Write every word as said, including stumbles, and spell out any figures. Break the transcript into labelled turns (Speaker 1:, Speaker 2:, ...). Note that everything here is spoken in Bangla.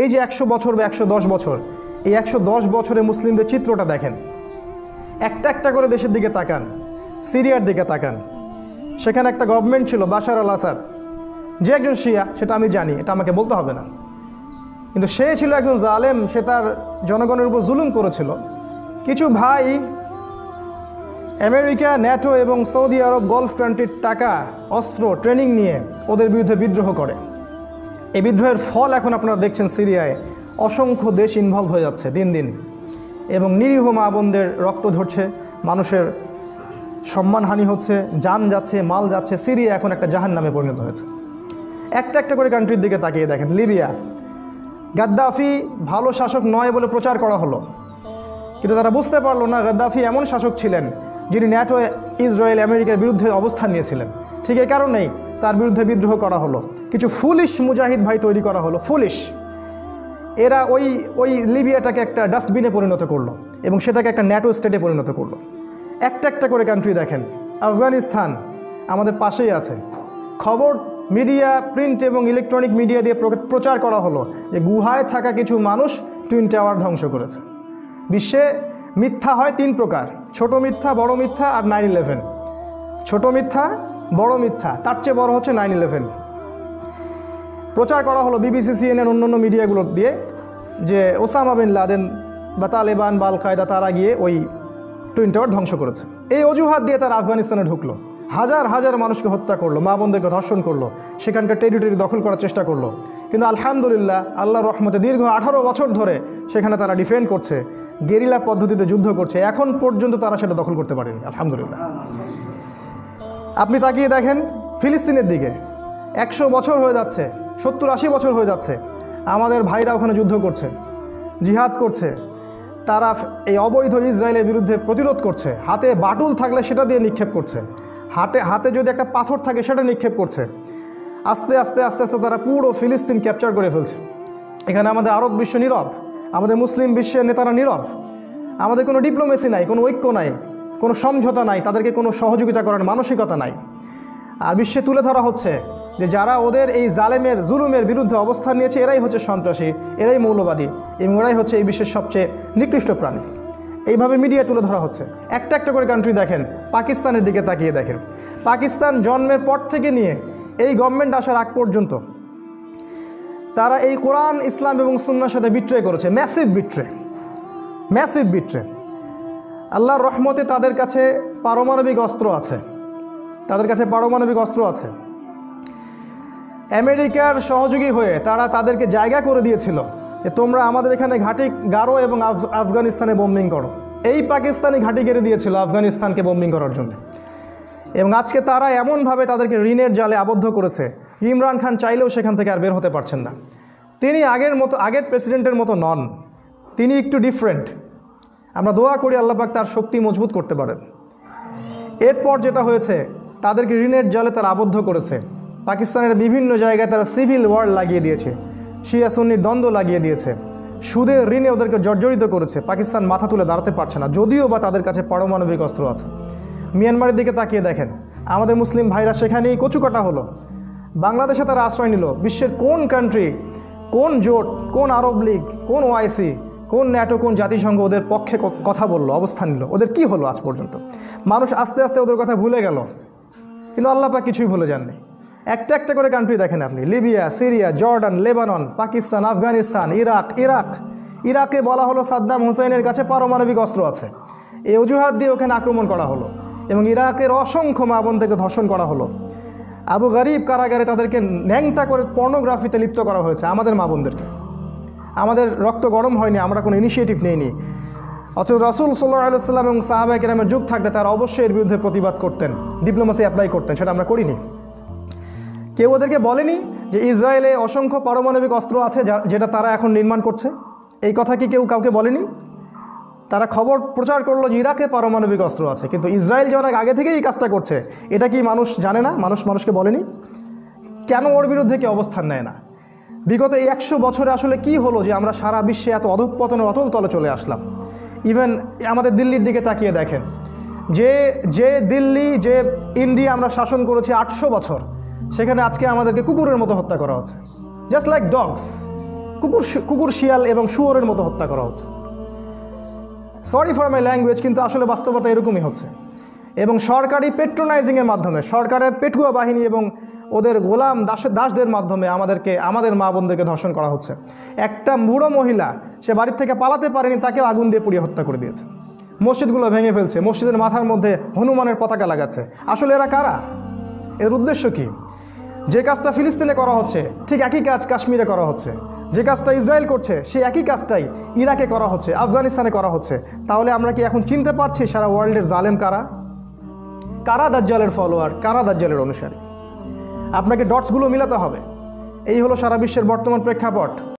Speaker 1: এই যে একশো বছর বা একশো দশ বছর, এই একশো দশ বছরে মুসলিমদের চিত্রটা দেখেন। একটা একটা করে দেশের দিকে তাকান, সিরিয়ার দিকে তাকান। সেখানে একটা গভর্নমেন্ট ছিল বাশার আল আসাদ, যে একজন শিয়া সেটা আমি জানি, এটা আমাকে বলতে হবে না, কিন্তু সে ছিল একজন জালেম, সে তার জনগণের উপর জুলুম করেছিল। কিছু ভাই আমেরিকা, ন্যাটো এবং সৌদি আরব, গলফ কান্ট্রির টাকা, অস্ত্র, ট্রেনিং নিয়ে ওদের বিরুদ্ধে বিদ্রোহ করে। এই বিদ্রোহের ফল এখন আপনারা দেখছেন সিরিয়ায় অসংখ্য দেশ ইনভলভ হয়ে যাচ্ছে দিন দিন, এবং নিরীহ মা বোনদের রক্ত ঝরছে, মানুষের সম্মানহানি হচ্ছে, যান যাচ্ছে, মাল যাচ্ছে। সিরিয়া এখন একটা জাহান নামে পরিণত হয়েছে। একটা একটা করে কান্ট্রির দিকে তাকিয়ে দেখেন। লিবিয়া, গাদ্দাফি ভালো শাসক নয় বলে প্রচার করা হলো, কিন্তু তারা বুঝতে পারলো না গাদ্দাফি এমন শাসক ছিলেন যিনি ন্যাটো, ইসরায়েল, আমেরিকার বিরুদ্ধে অবস্থান নিয়েছিলেন। ঠিক এই কারণেই তার বিরুদ্ধে বিদ্রোহ করা হলো। কিছু ফুলিশ মুজাহিদ ভাই তৈরি করা হলো, ফুলিশ। এরা ওই ওই লিবিয়াটাকে একটা ডাস্টবিনে পরিণত করলো এবং সেটাকে একটা ন্যাটো স্টেটে পরিণত করলো। একটা একটা করে কান্ট্রি দেখেন। আফগানিস্তান আমাদের পাশেই আছে। খবর মিডিয়া, প্রিন্ট এবং ইলেকট্রনিক মিডিয়া দিয়ে প্রচার করা হলো যে গুহায় থাকা কিছু মানুষ টুইন টাওয়ার ধ্বংস করেছে। বিশ্বে মিথ্যা হয় তিন প্রকার: ছোট মিথ্যা, বড় মিথ্যা আর নাইন ইলেভেন। ছোট মিথ্যা, বড় মিথ্যা, তার চেয়ে বড় হচ্ছে নাইন ইলেভেন। প্রচার করা হলো বিবিসি, সিএনএন, অন্যান্য মিডিয়াগুলো দিয়ে যে ওসামা বিন লাদেন বা তালেবান বা আল কায়দা তারা গিয়ে ওই টুইন টাওয়ার ধ্বংস করেছে। এই অজুহাত দিয়ে তারা আফগানিস্তানে ঢুকলো, হাজার হাজার মানুষকে হত্যা করলো, মা বোনদেরকে ধর্ষণ করলো, সেখানকার টেরিটরি দখল করার চেষ্টা করলো। কিন্তু আলহামদুলিল্লাহ, আল্লাহর রহমতে দীর্ঘ আঠারো বছর ধরে সেখানে তারা ডিফেন্ড করছে, গেরিলা পদ্ধতিতে যুদ্ধ করছে। এখন পর্যন্ত তারা সেটা দখল করতে পারেনি, আলহামদুলিল্লাহ। আপনি তাকিয়ে দেখেন ফিলিস্তিনের দিকে, একশো বছর হয়ে যাচ্ছে, সত্তর আশি বছর হয়ে যাচ্ছে, আমাদের ভাইরা ওখানে যুদ্ধ করছে, জিহাদ করছে। তারা এই অবৈধ ইসরায়েলের বিরুদ্ধে প্রতিরোধ করছে। হাতে বাটুল থাকলে সেটা দিয়ে নিক্ষেপ করছে, হাতে হাতে যদি একটা পাথর থাকে সেটা নিক্ষেপ করছে। আস্তে আস্তে আস্তে আস্তে তারা পুরো ফিলিস্তিন ক্যাপচার করে ফেলছে। এখানে আমাদের আরব বিশ্ব নীরব, আমাদের মুসলিম বিশ্বের নেতারা নীরব। আমাদের কোনো ডিপ্লোমেসি নাই, কোনো ঐক্য নাই, কোনো সমঝোতা নাই, তাদেরকে কোনো সহযোগিতা করার মানসিকতা নাই। আর বিশ্বে তুলে ধরা হচ্ছে যে যারা ওদের এই জালেমের, জুলুমের বিরুদ্ধে অবস্থান নিয়েছে এরাই হচ্ছে সন্ত্রাসী, এরাই মৌলবাদী এবং এরাই হচ্ছে এই বিশ্বের সবচেয়ে নিকৃষ্ট প্রাণী। এইভাবে মিডিয়া তুলে ধরা হচ্ছে। একটা একটা করে কান্ট্রি দেখেন। পাকিস্তানের দিকে তাকিয়ে দেখেন। পাকিস্তান জন্মের পর থেকে নিয়ে এই গভর্নমেন্ট আসার আগ পর্যন্ত তারা এই কোরআন, ইসলাম এবং সুন্নাহর সাথে বিট্রে করেছে। Massive betray, massive betray. আল্লাহর রহমতে তাদের কাছে পারমাণবিক অস্ত্র আছে, তাদের কাছে পারমাণবিক অস্ত্র আছে। আমেরিকার সহযোগী হয়ে তারা তাদেরকে জায়গা করে দিয়েছিল যে তোমরা আমাদের এখানে ঘাঁটি গাড়ো এবং আফগানিস্তানে বোম্বিং করো। এই পাকিস্তানি ঘাঁটি গেড়ে দিয়েছিল আফগানিস্তানকে বোম্বিং করার জন্য। এবং আজকে তারা এমনভাবে তাদেরকে ঋণের জালে আবদ্ধ করেছে, ইমরান খান চাইলেও সেখান থেকে আর বের হতে পারছেন না। তিনি আগের মতো, আগের প্রেসিডেন্টের মতো নন, তিনি একটু ডিফারেন্ট। আমরা দোয়া করি আল্লাহ পাক তার শক্তি মজবুত করতে পারেন। এরপর যেটা হয়েছে, তাদেরকে ঋণের জালে তারা আবদ্ধ করেছে। পাকিস্তানের বিভিন্ন জায়গায় তারা সিভিল ওয়ার লাগিয়ে দিয়েছে, শিয়া সুন্নির দ্বন্দ্ব লাগিয়ে দিয়েছে, সুদের ঋণে ওদেরকে জর্জরিত করেছে। পাকিস্তান মাথা তুলে দাঁড়াতে পারছে না, যদিও বা তাদের কাছে পারমাণবিক অস্ত্র আছে। মিয়ানমারের দিকে তাকিয়ে দেখেন, আমাদের মুসলিম ভাইরা সেখানেই কচুকাটা হলো। বাংলাদেশে তারা আশ্রয় নিল। বিশ্বের কোন কান্ট্রি, কোন জোট, কোন আরব লীগ, কোন ওআইসি, কোন ন্যাটো, কোন জাতিসংঘ ওদের পক্ষে কথা বললো, অবস্থান নিল? ওদের কি হলো আজ পর্যন্ত? মানুষ আস্তে আস্তে ওদের কথা ভুলে গেল, কিন্তু আল্লাহ পাক কিছুই ভুলে যাননি। একটা একটা করে কান্ট্রি দেখেন আপনি, Libya, Syria, Jordan, Lebanon, Pakistan, Afghanistan, Iraq. Iraq ইরাকে বলা হলো সাদ্দাম হুসাইনের কাছে পারমাণবিক অস্ত্র আছে, এই অজুহাত দিয়ে ওখানে আক্রমণ করা হলো এবং ইরাকের অসংখ্য মা বোনদেরকে ধর্ষণ করা হলো। আবু গরিব কারাগারে তাদেরকে ন্যাংটা করে পর্নোগ্রাফিতে লিপ্ত করা হয়েছে, আমাদের মা বোনদেরকে। আমাদের রক্ত গরম হয়নি, আমরা কোনো ইনিশিয়েটিভ নেইনি। অথচ রাসূল সাল্লাল্লাহু আলাইহি ওয়াসাল্লাম এবং সাহাবায়ে কেরামের যুগ থাকলে তারা অবশ্যই এর বিরুদ্ধে প্রতিবাদ করতেন, ডিপ্লোমেসি অ্যাপ্লাই করতেন, সেটা আমরা করিনি। কেউ ওদেরকে বলেনি যে ইসরায়েলে অসংখ্য পারমাণবিক অস্ত্র আছে যেটা তারা এখন নির্মাণ করছে? এই কথা কি কেউ কাউকে বলেনি? তারা খবর প্রচার করলো যে ইরাকে পারমাণবিক অস্ত্র আছে, কিন্তু ইসরায়েল যে অনেক আগে থেকেই এই কাজটা করছে, এটা কি মানুষ জানে না? মানুষ মানুষকে বলেনি কেন? ওর বিরুদ্ধে কি অবস্থান নেয় না? বিগত এই একশো বছরে আসলে কি হলো যে আমরা সারা বিশ্বে এত অধঃপতনের অতল তলে চলে আসলাম? ইভেন আমাদের দিল্লির দিকে তাকিয়ে দেখেন, যে যে দিল্লি, যে ইন্ডিয়া আমরা শাসন করেছি আটশো বছর, সেখানে আজকে আমাদেরকে কুকুরের মতো হত্যা করা হচ্ছে, জাস্ট লাইক ডগস। কুকুর কুকুর শিয়াল এবং শুয়োরের মতো হত্যা করা হচ্ছে। সরি ফর মাই ল্যাঙ্গুয়েজ, কিন্তু আসলে বাস্তবতা এরকমই হচ্ছে। এবং সরকারি পেট্রোনাইজিংয়ের মাধ্যমে, সরকারের পেটুয়া বাহিনী এবং ওদের গোলাম দাসের দাসদের মাধ্যমে আমাদেরকে, আমাদের মা বোনদেরকে ধর্ষণ করা হচ্ছে। একটা বুড়ো মহিলা, সে বাড়ির থেকে পালাতে পারেনি, তাকেও আগুন দিয়ে পুড়িয়ে হত্যা করে দিয়েছে। মসজিদগুলো ভেঙে ফেলছে, মসজিদের মাথার মধ্যে হনুমানের পতাকা লাগাচ্ছে। আসলে এরা কারা? এর উদ্দেশ্য কি? যে কাজটা ফিলিস্তিনে করা হচ্ছে ঠিক একই কাজ কাশ্মীরে করা হচ্ছে, যে কাজটা ইসরায়েল করছে সেই একই কাজটাই ইরাকে করা হচ্ছে, আফগানিস্তানে করা হচ্ছে। তাহলে আমরা কি এখন চিনতে পারছি সারা ওয়ার্ল্ডের জালেম কারা? কারা দাজ্জালের ফলোয়ার, কারা দাজ্জালের অনুসারী? আপনাকে ডটসগুলো মিলাতে হবে। এই হলো সারা বিশ্বের বর্তমান প্রেক্ষাপট।